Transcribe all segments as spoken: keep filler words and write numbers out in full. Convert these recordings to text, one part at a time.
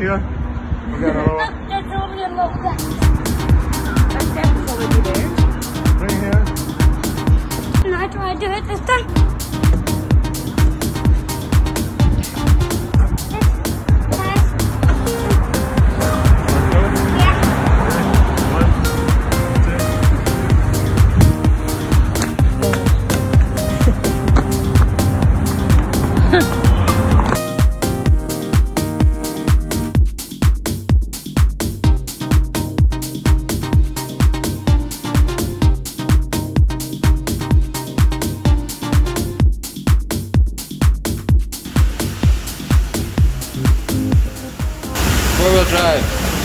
here. We're getting another one. There's only a little bit. That's definitely there. Right here. Can I try to do it this time? Four-wheel drive.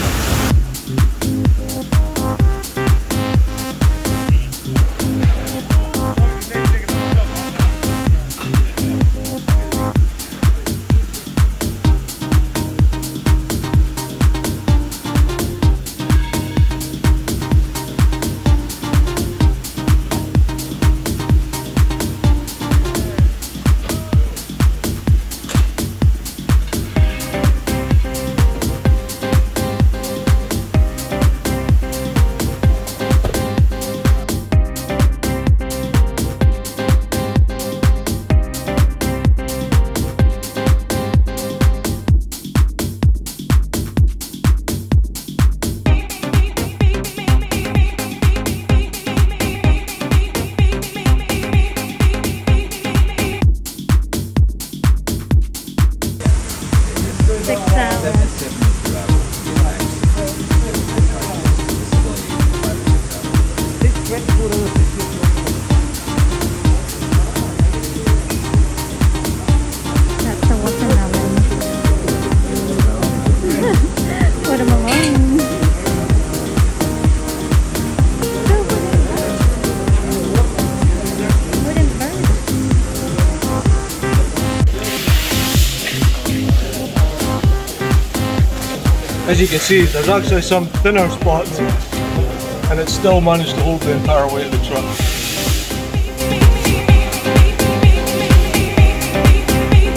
As you can see, there's actually some thinner spots and it still managed to hold the entire weight of the truck.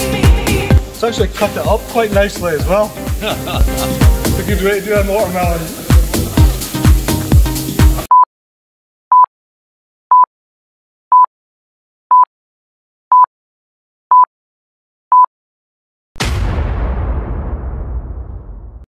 It's actually cut it up quite nicely as well. It's a good way to do a watermelon.